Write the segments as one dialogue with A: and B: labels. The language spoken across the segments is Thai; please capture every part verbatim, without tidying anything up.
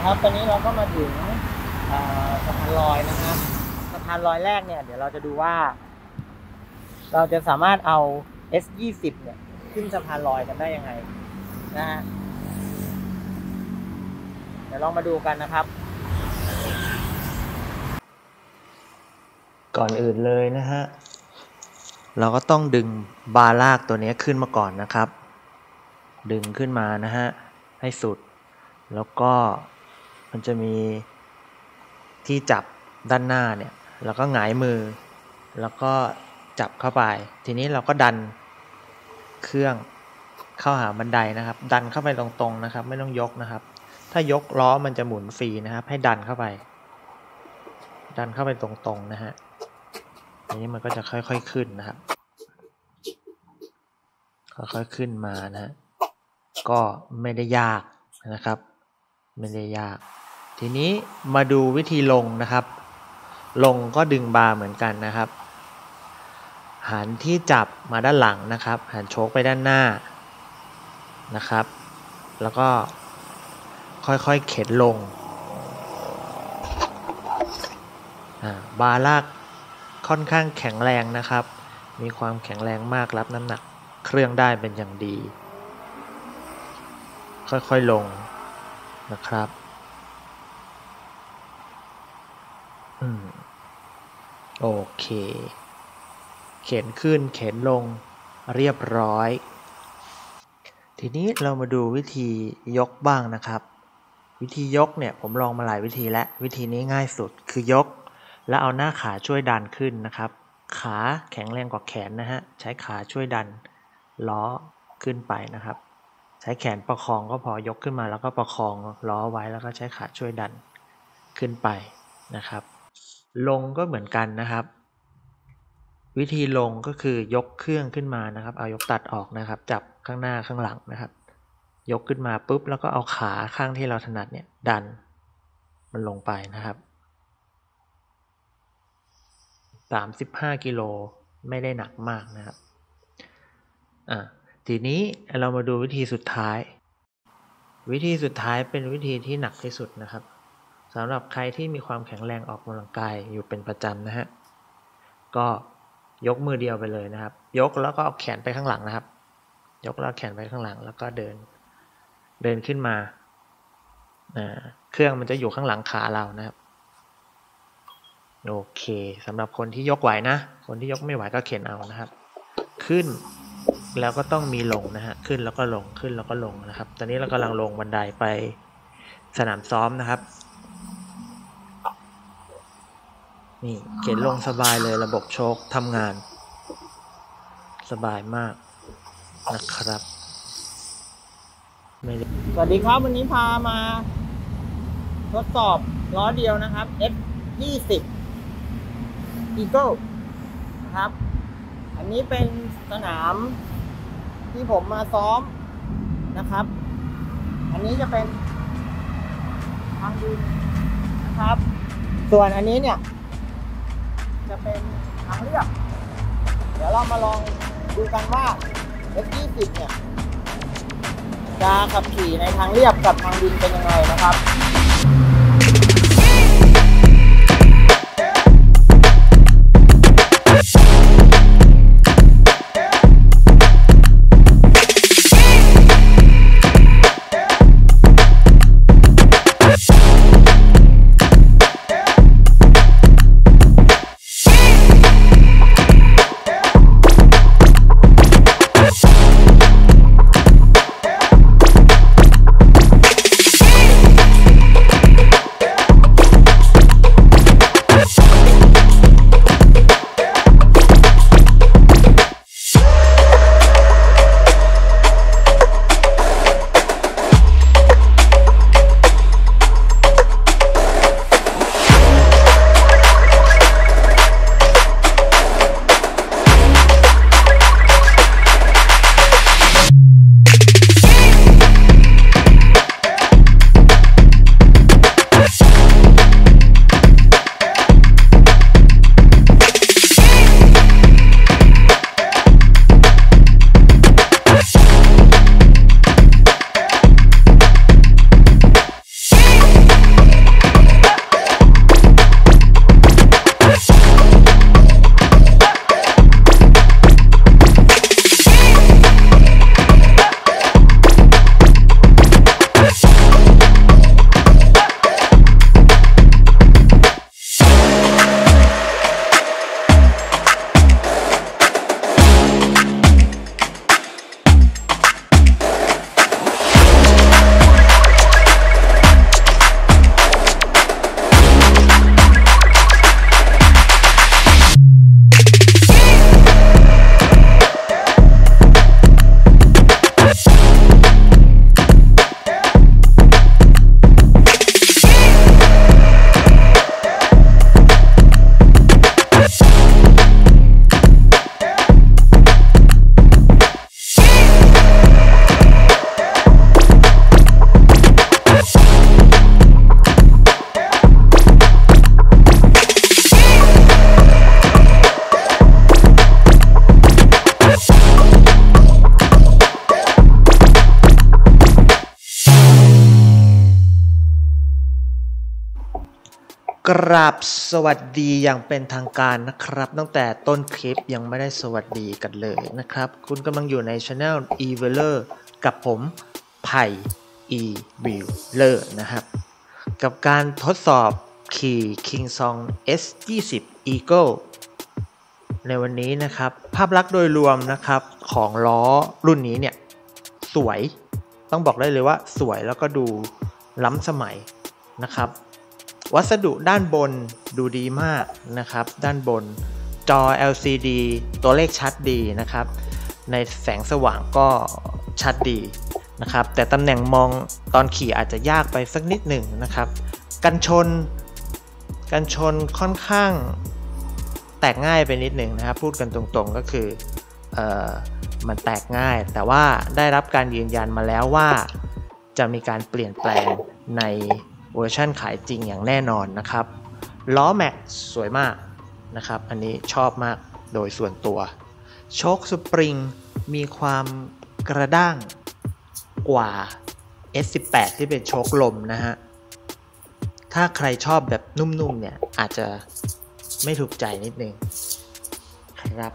A: ครับตอนนี้เราก็มาถึงสะพานลอยนะฮะสะพานลอยแรกเนี่ยเดี๋ยวเราจะดูว่าเราจะสามารถเอา เอส ยี่สิบ เนี่ยขึ้นสะพานลอยกันได้ยังไงนะฮะเดี๋ยวลองมาดูกันนะครับก่อนอื่นเลยนะฮะเราก็ต้องดึงบาร์ลากตัวนี้ขึ้นมาก่อนนะครับดึงขึ้นมานะฮะให้สุดแล้วก็มันจะมีที่จับด้านหน้าเนี่ยแล้วก็หงายมือแล้วก็จับเข้าไปทีนี้เราก็ดันเครื่องเข้าหาบันไดนะครับดันเข้าไปตรงๆนะครับไม่ต้องยกนะครับถ้ายกล้อมันจะหมุนฟรีนะครับให้ดันเข้าไปดันเข้าไปตรงๆนะฮะทีนี้มันก็จะค่อยๆขึ้นนะครับค่อยๆขึ้นมานะฮะก็ไม่ได้ยากนะครับไม่ได้ยากทีนี้มาดูวิธีลงนะครับลงก็ดึงบาร์เหมือนกันนะครับหันที่จับมาด้านหลังนะครับหันโชคไปด้านหน้านะครับแล้วก็ค่อยๆเข็นลงบาร์ลากค่อนข้างแข็งแรงนะครับมีความแข็งแรงมากรับน้ำหนักเครื่องได้เป็นอย่างดีค่อยๆลงนะครับอืมโอเคเข็นขึ้นเข็นลงเรียบร้อยทีนี้เรามาดูวิธียกบ้างนะครับวิธียกเนี่ยผมลองมาหลายวิธีแล้ววิธีนี้ง่ายสุดคือยกแล้วเอาหน้าขาช่วยดันขึ้นนะครับขาแข็งแรงกว่าแขนนะฮะใช้ขาช่วยดันล้อขึ้นไปนะครับใช้แขนประคองก็พอยกขึ้นมาแล้วก็ประคองล้อไว้แล้วก็ใช้ขาช่วยดันขึ้นไปนะครับลงก็เหมือนกันนะครับวิธีลงก็คือยกเครื่องขึ้นมานะครับเอายกตัดออกนะครับจับข้างหน้าข้างหลังนะครับยกขึ้นมาปุ๊บแล้วก็เอาขาข้างที่เราถนัดเนี่ยดันมันลงไปนะครับสามสิบห้ากิโลไม่ได้หนักมากนะครับอ่ะทีนี้เรามาดูวิธีสุดท้ายวิธีสุดท้ายเป็นวิธีที่หนักที่สุดนะครับสำหรับใครที่มีความแข็งแรงออกกำลังกายอยู่เป็นประจำนะฮะก็ยกมือเดียวไปเลยนะครับยกแล้วก็เอาแขนไปข้างหลังนะครับยกแล้วแขนไปข้างหลังแล้วก็เดินเดินขึ้นมาเครื่องมันจะอยู่ข้างหลังขาเรานะครับโอเคสำหรับคนที่ยกไหวนะคนที่ยกไม่ไหวก็เข็นเอานะครับขึ้นแล้วก็ต้องมีลงนะฮะขึ้นแล้วก็ลงขึ้นแล้วก็ลงนะครับตอนนี้เรากำลังลงบันไดไปสนามซ้อมนะครับนี่เข็นลงสบายเลยระบบโชคทำงานสบายมากนะครับสวัสดีครับวันนี้พามาทดสอบล้อเดียวนะครับ เอส ยี่สิบ Eagle นะครับอันนี้เป็นสนามที่ผมมาซ้อมนะครับอันนี้จะเป็นทางดินนะครับส่วนอันนี้เนี่ยจะเป็นทางเรียบเดี๋ยวเรามาลองดูกันว่า เอส ยี่สิบ เนี่ยจะขับขี่ในทางเรียบกับทางดินเป็นยังไงนะครับกราบสวัสดีอย่างเป็นทางการนะครับตั้งแต่ต้นคลิปยังไม่ได้สวัสดีกันเลยนะครับคุณกำลังอยู่ใน Channel Evaler กับผมไผ่ Evaler นะครับกับการทดสอบขี่ Kingsong เอส ยี่สิบ Eagle ในวันนี้นะครับภาพลักษณ์โดยรวมนะครับของล้อรุ่นนี้เนี่ยสวยต้องบอกได้เลยว่าสวยแล้วก็ดูล้ำสมัยนะครับวัสดุด้านบนดูดีมากนะครับด้านบนจอ แอล ซี ดี ตัวเลขชัดดีนะครับในแสงสว่างก็ชัดดีนะครับแต่ตำแหน่งมองตอนขี่อาจจะยากไปสักนิดหนึ่งนะครับกันชนกันชนค่อนข้างแตกง่ายไปนิดหนึ่งนะครับพูดกันตรงๆก็คือเอ่อมันแตกง่ายแต่ว่าได้รับการยืนยันมาแล้วว่าจะมีการเปลี่ยนแปลงในเวอร์ชันขายจริงอย่างแน่นอนนะครับล้อแม็กสวยมากนะครับอันนี้ชอบมากโดยส่วนตัวโชคสปริงมีความกระด้างกว่า เอส สิบแปด ที่เป็นโชคลมนะฮะถ้าใครชอบแบบนุ่มๆเนี่ยอาจจะไม่ถูกใจนิดนึงครับ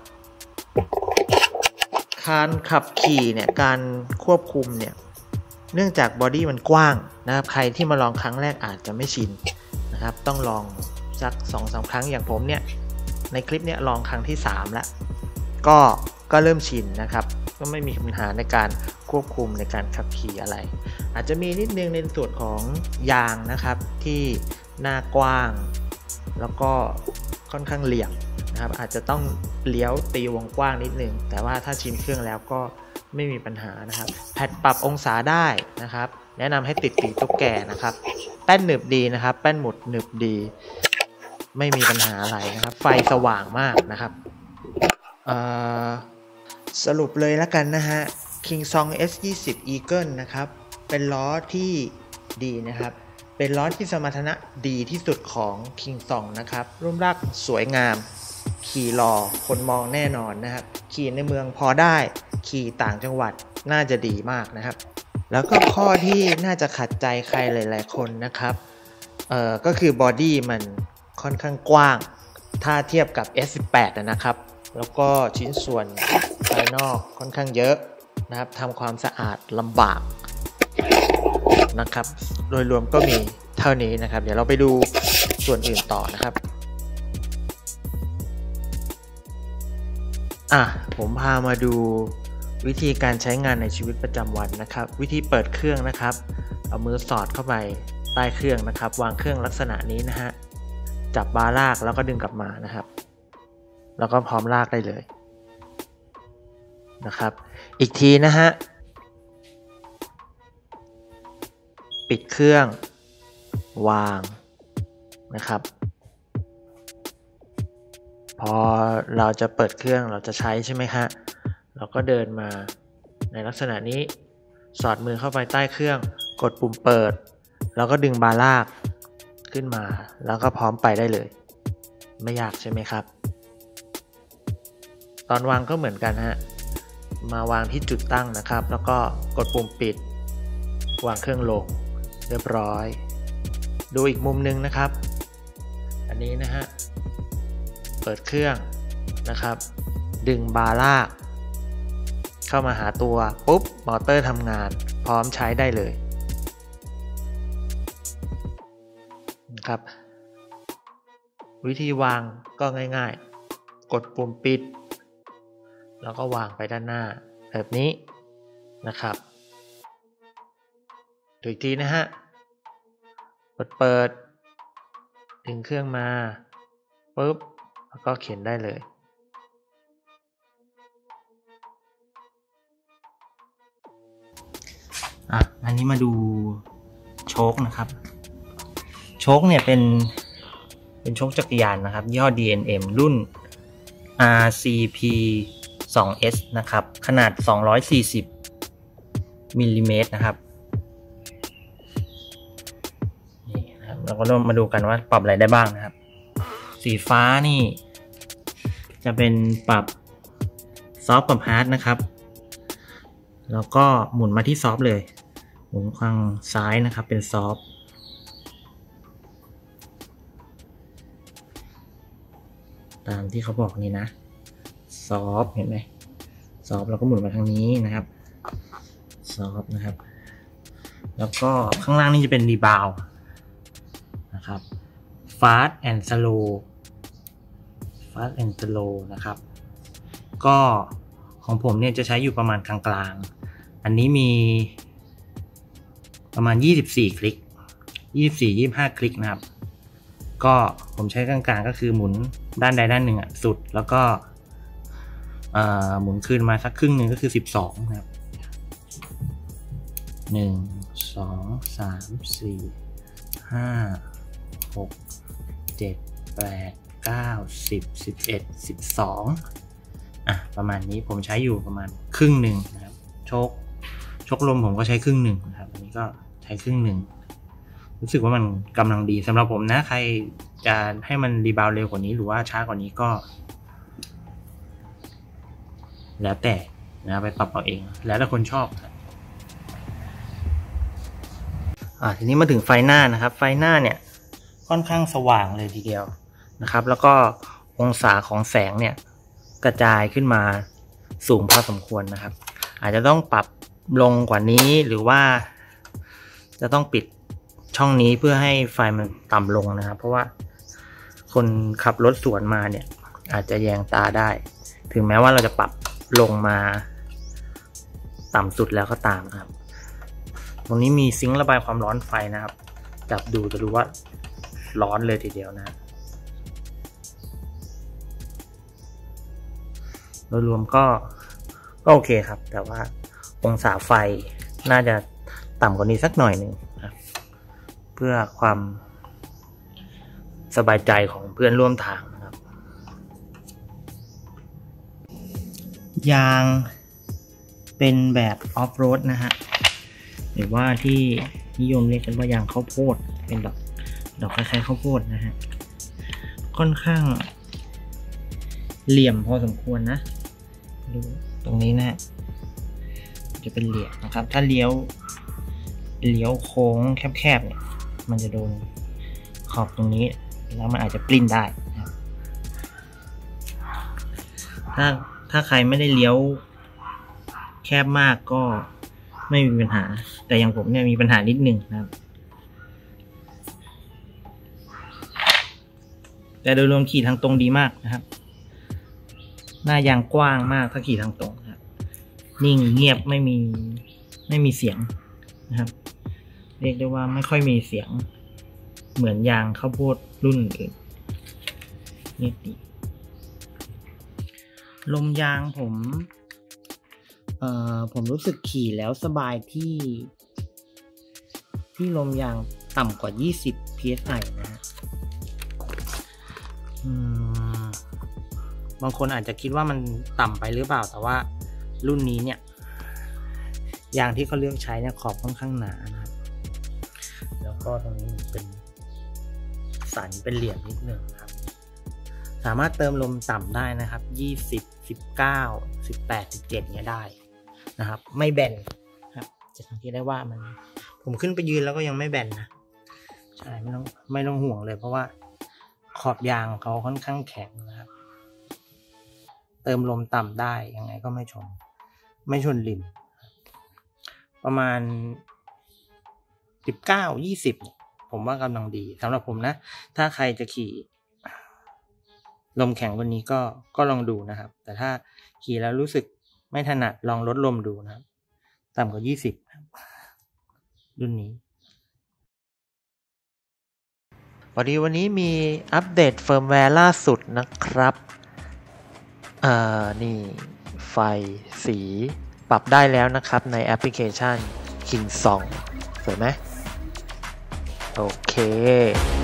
A: การขับขี่เนี่ยการควบคุมเนี่ยเนื่องจากบอดี้มันกว้างนะครับใครที่มาลองครั้งแรกอาจจะไม่ชินนะครับต้องลองสัก สองถึงสาม ครั้งอย่างผมเนี่ยในคลิปเนี้ยลองครั้งที่สามแล้วก็ก็เริ่มชินนะครับก็ไม่มีปัญหาในการควบคุมในการขับขี่อะไรอาจจะมีนิดนึงในส่วนของยางนะครับที่หน้ากว้างแล้วก็ค่อนข้างเหลี่ยมนะครับอาจจะต้องเลี้ยวตีวงกว้างนิดนึงแต่ว่าถ้าชินเครื่องแล้วก็ไม่มีปัญหานะครับแพดปรับองศาได้นะครับแนะนำให้ติดปีกตุ๊กแกนะครับแป้นหนึบดีนะครับแป้นหมุดหนึบดีไม่มีปัญหาอะไรนะครับไฟสว่างมากนะครับสรุปเลยแล้วกันนะฮะ Kingsong เอส ยี่สิบ Eagle นะครับเป็นล้อที่ดีนะครับเป็นล้อที่สมรรถนะดีที่สุดของ Kingsong นะครับรูปร่างสวยงามขี่หล่อคนมองแน่นอนนะครับขี่ในเมืองพอได้ขี่ต่างจังหวัดน่าจะดีมากนะครับแล้วก็ข้อที่น่าจะขัดใจใครหลายๆคนนะครับเอ่อก็คือบอดี้มันค่อนข้างกว้างถ้าเทียบกับ เอส สิบแปด นะครับแล้วก็ชิ้นส่วนภายนอกค่อนข้างเยอะนะครับทำความสะอาดลำบากนะครับโดยรวมก็มีเท่านี้นะครับเดี๋ยวเราไปดูส่วนอื่นต่อนะครับอ่ะผมพามาดูวิธีการใช้งานในชีวิตประจำวันนะครับวิธีเปิดเครื่องนะครับเอามือสอดเข้าไปใต้เครื่องนะครับวางเครื่องลักษณะนี้นะฮะจับบาร์ลากแล้วก็ดึงกลับมานะครับแล้วก็พร้อมลากได้เลยนะครับอีกทีนะฮะปิดเครื่องวางนะครับพอเราจะเปิดเครื่องเราจะใช้ใช่ไหมฮะเราก็เดินมาในลักษณะนี้สอดมือเข้าไปใต้เครื่องกดปุ่มเปิดแล้วก็ดึงบาร์ลากขึ้นมาแล้วก็พร้อมไปได้เลยไม่ยากใช่ไหมครับตอนวางก็เหมือนกันฮะมาวางที่จุดตั้งนะครับแล้วก็กดปุ่มปิดวางเครื่องลงเรียบร้อยดูอีกมุมนึงนะครับอันนี้นะฮะเปิดเครื่องนะครับดึงบาร์ลากเข้ามาหาตัวปุ๊บมอเตอร์ทำงานพร้อมใช้ได้เลยนะครับวิธีวางก็ง่ายๆกดปุ่มปิดแล้วก็วางไปด้านหน้าแบบนี้นะครับดูอีกทีนะฮะกดเปิดดึงเครื่องมาปุ๊บแล้วก็เข็นได้เลยอ่ะอันนี้มาดูโชคนะครับโชคเนี่ยเป็นเป็นโชคจักรยานนะครับยี่ห้อ ดี เอ็น เอ็ม รุ่น อาร์ ซี พี ทู เอส นะครับขนาดสองร้อยสี่สิบมิลลิเมตรนะครับนี่นะครับเราก็มาดูกันว่าปรับอะไรได้บ้างนะครับสีฟ้านี่จะเป็นปรับซอฟต์กับฮาร์ดนะครับแล้วก็หมุนมาที่ซอฟต์เลยหมุนข้างซ้ายนะครับเป็นซอฟต์ตามที่เขาบอกนี่นะซอฟเห็นไหมซอฟเราก็หมุนมาทางนี้นะครับซอฟนะครับแล้วก็ข้างล่างนี่จะเป็นรีบาวนะครับ fast and slow fast and slow นะครับก็ของผมเนี่ยจะใช้อยู่ประมาณกลางๆอันนี้มีประมาณยี่สิบสี่คลิกยี่สิบสี่ ยี่สิบห้าคลิกนะครับก็ผมใช้กลางๆก็คือหมุนด้านใดด้านหนึ่งอ่ะสุดแล้วก็หมุนคืนมาสักครึ่งหนึ่งก็คือสิบสองนะครับหนึ่ง สอง สาม สี่ ห้า หก เจ็ด แปด เก้า สิบ สิบเอ็ด สิบสองอ่ะประมาณนี้ผมใช้อยู่ประมาณครึ่งหนึ่งนะครับโชคโชคลมผมก็ใช้ครึ่งหนึ่งนะครับอันนี้ก็ใช้ครึ่งหนึ่งรู้สึกว่ามันกำลังดีสำหรับผมนะใครจะให้มันรีบาวเร็วกว่านี้หรือว่าช้ากว่านี้ก็แล้วแต่นะไปปรับเอาเองแล้วแต่คนชอบอ่าทีนี้มาถึงไฟหน้านะครับไฟหน้าเนี่ยค่อนข้างสว่างเลยทีเดียวนะครับแล้วก็องศาของแสงเนี่ยกระจายขึ้นมาสูงพอสมควรนะครับอาจจะต้องปรับลงกว่านี้หรือว่าจะต้องปิดช่องนี้เพื่อให้ไฟมันต่ำลงนะครับเพราะว่าคนขับรถสวนมาเนี่ยอาจจะแยงตาได้ถึงแม้ว่าเราจะปรับลงมาต่ำสุดแล้วก็ตามนะครับตรงนี้มีซิงค์ระบายความร้อนไฟนะครับจับดูจะดูว่าร้อนเลยทีเดียวนะโดยรวมก็ก็โอเคครับแต่ว่าองศาไฟน่าจะต่ำกว่านี้สักหน่อยหนึ่งครับเพื่อความสบายใจของเพื่อนร่วมทางนะครับยางเป็นแบบออฟโรดนะฮะหรือว่าที่นิยมเรียกกันว่ายางข้าวโพดเป็นดอกดอกคล้ายๆข้าวโพดนะฮะค่อนข้างเหลี่ยมพอสมควรนะดูตรงนี้นะฮะจะเป็นเหลี่ยมนะครับถ้าเลี้ยวเลี้ยวโค้งแคบๆเนี่ยมันจะโดนขอบตรงนี้แล้วมันอาจจะปลิ้นได้นะครับถ้าถ้าใครไม่ได้เลี้ยวแคบมากก็ไม่มีปัญหาแต่อย่างผมเนี่ยมีปัญหานิดนึงนะครับแต่โดยรวมขี่ทางตรงดีมากนะครับหน้ายางกว้างมากถ้าขี่ทางตรงนะครับนิ่งเงียบไม่มีไม่มีเสียงนะครับเรียกได้ว่าไม่ค่อยมีเสียงเหมือนยางข้าวโพดรุ่นอื่นเงียบดีลมยางผมเอ่อผมรู้สึกขี่แล้วสบายที่ที่ลมยางต่ำกว่ายี่สิบ พี เอส ไอ นะฮะอืมบางคนอาจจะคิดว่ามันต่ำไปหรือเปล่าแต่ว่ารุ่นนี้เนี่ยยางที่เขาเลือกใช้เนี่ยขอบค่อนข้างหนานะครับแล้วก็ตรงนี้เป็นสันเป็นเหลี่ยมนิดนึงครับสามารถเติมลมต่ำได้นะครับยี่สิบ สิบเก้า สิบแปด สิบเจ็ดเนี่ยได้นะครับไม่แบนครับจะสังเกตได้ว่ามันผมขึ้นไปยืนแล้วก็ยังไม่แบนนะใช่ไม่ต้องไม่ต้องห่วงเลยเพราะว่าขอบยางเขาค่อนข้างแข็งนะครับเติมลมต่ำได้ยังไงก็ไม่ชนไม่ชนริมประมาณสิบเก้า ยี่สิบผมว่ากำลังดีสำหรับผมนะถ้าใครจะขี่ลมแข็งวันนี้ก็ก็ลองดูนะครับแต่ถ้าขี่แล้วรู้สึกไม่ถนัดลองลดลมดูนะครับต่ำกว่ายี่สิบรุ่นนี้พอดีวันนี้มีอัปเดตเฟิร์มแวร์ล่าสุดนะครับอ่านี่ไฟสีปรับได้แล้วนะครับในแอปพลิเคชัน King สองสวยไหมโอเค